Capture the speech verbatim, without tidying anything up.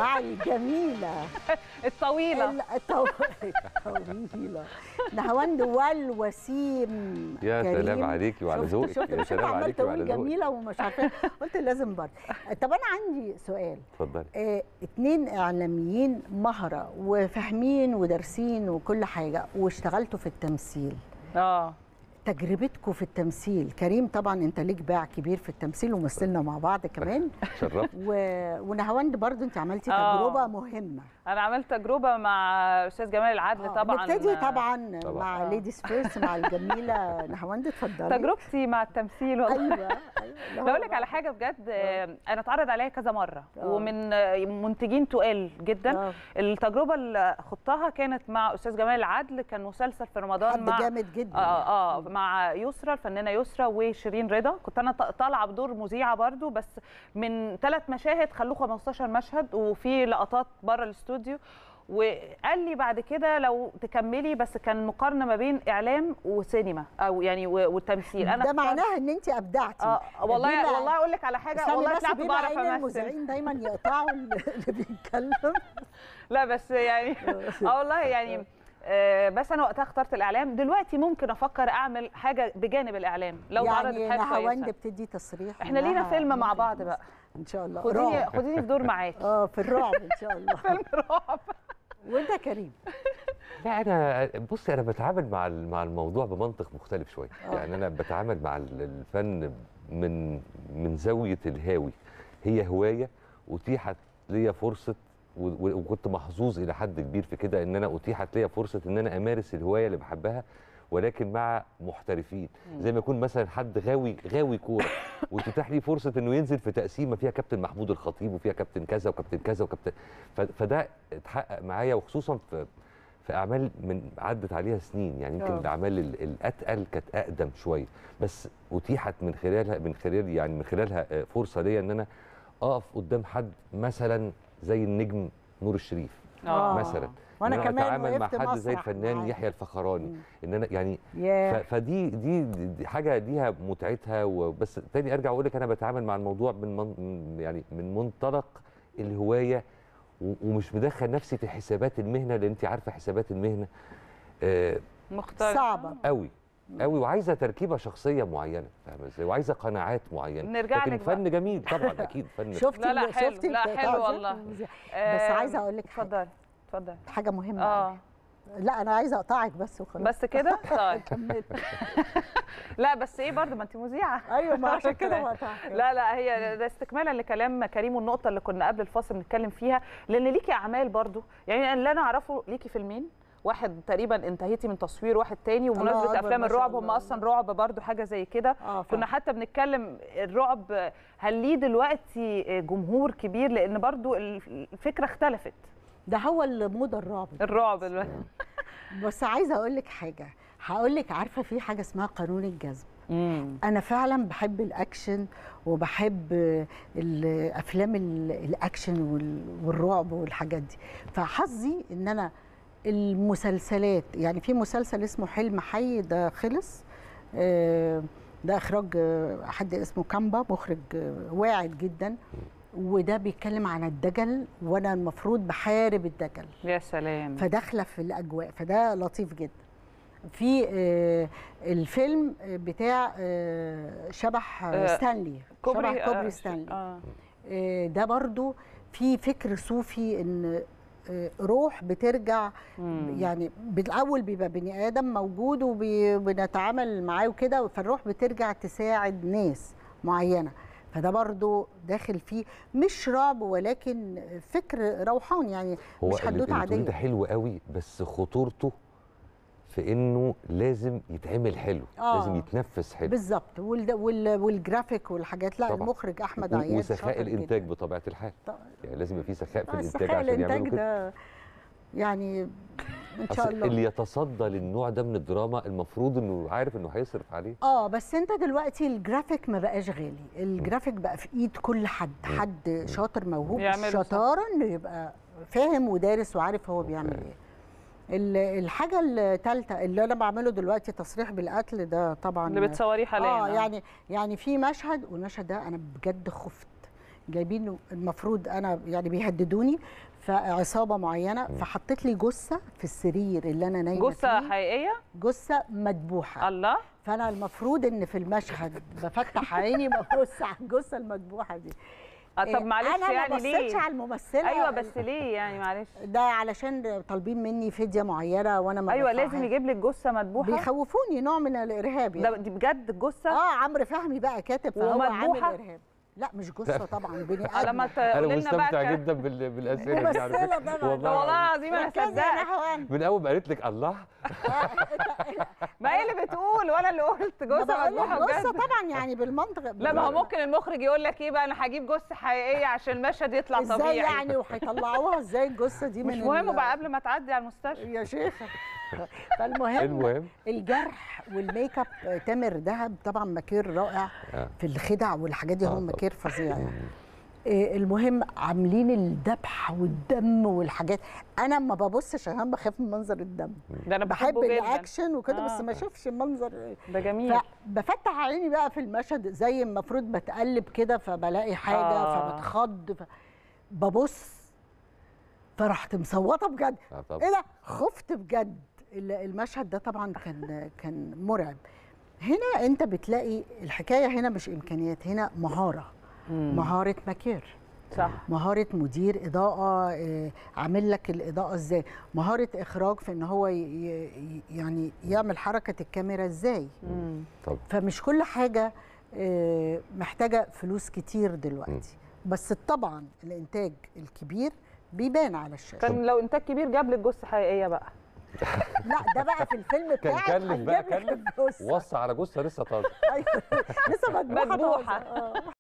مع الجميله الطويله الطويله نهاوند والوسيم. يا كريم. سلام عليكي وعلى ذوقك. شفت يا سلام عليكي وعلى ذوقك. جميله ومش عارفه قلت لازم برضه. طب انا عندي سؤال. اتفضلي. اه اتنين اعلاميين مهره وفاهمين ودارسين وكل حاجه واشتغلتوا في التمثيل. اه تجربتكم في التمثيل. كريم طبعا انت ليك باع كبير في التمثيل ومثلنا مع بعض كمان. شرفت. و... ونهاوند برضو انت عملتي تجربه مهمه. انا عملت تجربه مع استاذ جمال العدل. آه. طبعا نبتدي طبعا, طبعا مع آه. ليديز فيرست مع الجميله نهاوند. اتفضلي. تجربتي مع التمثيل والله. ايوه ايوه بقول لك على حاجه بجد. آه. انا اتعرض عليا كذا مره آه. ومن منتجين تقال جدا. آه. التجربه اللي خضتها كانت مع استاذ جمال العدل. كان مسلسل في رمضان مع جامد جدا. اه اه مع يسرا الفنانه يسرا وشيرين رضا. كنت انا طالعه بدور مذيعه برضو بس من ثلاث مشاهد خلوه خمستاشر مشهد وفي لقطات بره الاستوديو. وقال لي بعد كده لو تكملي بس كان مقارنه ما بين اعلام وسينما او يعني والتمثيل. انا ده معناه ان انت ابدعتي. اه والله والله اقول لك على حاجه. والله طلعت بعرف امثل. المذيعين دايما يقطعوا اللي بيتكلم. لا بس يعني اه والله يعني آه بس انا وقتها اخترت الاعلام. دلوقتي ممكن افكر اعمل حاجه بجانب الاعلام لو اتعرضت يعني حاجه كويسه. يعني نهاوند بتدي تصريح. احنا لينا فيلم مع بعض بقى ان شاء الله. خديني خديني في دور معاكي. اه في الرعب ان شاء الله. فيلم رعب. وانت يا كريم؟ لا انا بصي انا بتعامل مع مع الموضوع بمنطق مختلف شويه. يعني انا بتعامل مع الفن من من زاويه الهاوي. هي هوايه اتيحت ليا فرصه وكنت محظوظ الى حد كبير في كده ان انا اتيحت ليا فرصه ان انا امارس الهوايه اللي بحبها ولكن مع محترفين. زي ما يكون مثلا حد غاوي غاوي كوره وتتاح لي فرصه انه ينزل في تقسيمه فيها كابتن محمود الخطيب وفيها كابتن كذا وكابتن كذا وكابتن. فده اتحقق معايا وخصوصا في في اعمال من عدت عليها سنين. يعني يمكن الاعمال الاتقل كانت اقدم شويه بس اتيحت من خلالها من خلال يعني من خلالها فرصه ليا ان انا اقف قدام حد مثلا زي النجم نور الشريف آه. مثلا. وانا إن أنا كمان اتعامل مع حد زي مسرح الفنان معايا. يحيى الفخراني. مم. ان انا يعني yeah. فدي دي, دي حاجه ليها متعتها. وبس تاني ارجع اقول لك انا بتعامل مع الموضوع من من يعني من منطلق الهوايه ومش مدخل نفسي في حسابات المهنه لان انت عارفه حسابات المهنه آه مختلفه صعبه قوي قوي وعايزه تركيبه شخصيه معينه فاهمه ازاي وعايزه قناعات معينه. نرجع لكن فن جميل طبعا اكيد فن. شفتي لا لا حلو شفتي لا حلو والله. بس عايزه اقول لك اتفضلي اتفضلي حاجه مهمه. اه لا انا عايزه اقطعك بس وخلاص. بس كده طيب. لا بس ايه برضه ما انت مذيعه. ايوه ما عشان كده بقطعك. لا لا هي ده استكمالا لكلام كريم والنقطه اللي كنا قبل الفاصل بنتكلم فيها لان ليكي اعمال برضه. يعني اللي انا اعرفه ليكي فيلمين واحد تقريبا انتهيتي من تصوير واحد تاني وبمناسبه افلام الرعب هم اصلا رعب برضه حاجه زي كده. آه كنا حتى بنتكلم الرعب هل ليه دلوقتي جمهور كبير لان برضه الفكره اختلفت. ده هو الموضه الرعب الرعب الوقت. بس عايزه اقول لك حاجه. هقول لك عارفه في حاجه اسمها قانون الجذب. مم. انا فعلا بحب الاكشن وبحب الافلام الاكشن والرعب والحاجات دي. فحظي ان انا المسلسلات يعني في مسلسل اسمه حلم حي ده خلص. ده اخراج حد اسمه كامبا مخرج واعد جدا وده بيتكلم عن الدجل وانا المفروض بحارب الدجل. يا سلام. فداخله في الاجواء فده لطيف جدا. في الفيلم بتاع شبح ستانلي كوبري شبح كوبري ستانلي آه. ده برضو في فكر صوفي ان روح بترجع. مم. يعني بالاول بيبقى بني ادم موجود وبنتعامل معاه وكده فالروح بترجع تساعد ناس معينه فده برضو داخل فيه مش رعب ولكن فكر روحاني يعني مش حدوته عاديه. هو ده حلو قوي بس خطورته في انه لازم يتعمل حلو. آه. لازم يتنفس حلو بالظبط وال وال والجرافيك والحاجات. لا طبعا. المخرج احمد عياد وسخاء الانتاج جدا. بطبيعه الحال طبعا. يعني لازم يبقى في سخاء في الانتاج عشان يعملوا كده. ده يعني ان شاء الله اللي يتصدى للنوع ده من الدراما المفروض انه عارف انه هيصرف عليه. اه بس انت دلوقتي الجرافيك ما بقاش غالي. الجرافيك بقى في ايد كل حد. حد شاطر موهوب الشطاره انه يبقى فاهم ودارس وعارف هو بيعمل ايه. الحاجه الثالثه اللي انا بعمله دلوقتي تصريح بالقتل ده طبعا اللي بتصوريه حاليا. اه يعني يعني في مشهد والمشهد ده انا بجد خفت جايبين المفروض انا يعني بيهددوني فعصابه معينه، فحطيت لي جثه في السرير اللي انا نايمه فيه، جثه حقيقيه، جثه مذبوحه. الله. فانا المفروض ان في المشهد بفتح عيني ببص على الجثه المذبوحه دي. آه طب معلش انا يعني ما ليه؟ بصيتش على الممثله. ايوه بس ليه يعني معلش؟ ده علشان طالبين مني فديه معينه وانا ما ايوه بدفعهاش. لازم يجيب لك جثه مذبوحه. بيخوفوني، نوع من الارهاب ده يعني. دي بجد جثه؟ اه عمرو فهمي بقى كاتب فهو عامل ومذبوحة؟ ارهاب. لا مش جثه طبعا، بني لما ادم. انا تقول لنا مستمتع بقى جدا بال- بالاسئله دي على ممثلة فكره. طبعاً. والله العظيم انا ركزي يا صدقت. نهوان. من اول ما قالت لك الله ما هي اللي بتقول وانا اللي قلت ما جثه بقول مذبوحه لك جثه بجد. طبعا يعني بالمنطق. لا ما هو ممكن المخرج يقول لك ايه بقى، انا هجيب جثه حقيقيه عشان المشهد يطلع ازاي طبيعي يعني، وهيطلعوها ازاي الجثه دي مش من مهم ال- بقى قبل ما تعدي على المستشفى يا شيخه. فالمهم المهم الجرح والميك اب، تامر دهب طبعا ماكير رائع آه. في الخدع والحاجات دي، آه هو طبعاً. ماكير فظيع يعني. إيه المهم عاملين الذبح والدم والحاجات، انا ما ببصش عشان بخاف من منظر الدم. ده انا بحب بحبه جدا. الاكشن وكده آه. بس ما اشوفش المنظر. ده جميل. فبفتح عيني بقى في المشهد زي المفروض بتقلب كده فبلاقي حاجه آه. فبتخض ف... ببص فرحت مصوته بجد. آه طبعا. ايه ده، خفت بجد. ال- المشهد ده طبعا كان كان مرعب. هنا انت بتلاقي الحكايه هنا مش امكانيات، هنا مهاره. مم. مهاره ماكير، صح. مهاره مدير اضاءه، آه، عامل لك الاضاءه ازاي، مهاره اخراج في ان هو ي- ي- يعني يعمل حركه الكاميرا ازاي. مم. طب فمش كل حاجه آه، محتاجه فلوس كتير دلوقتي، بس طبعا الانتاج الكبير بيبان على الشاشه. كان لو انتاج كبير جاب لك جثه حقيقيه بقى. لا ده بقى في الفيلم كان بتاعك كلف بقى هيجيب لك كلف الجثة. وصى على جثه لسه طازه. أيوة. لسه مذبوحه مذبوحة. طازة. آه.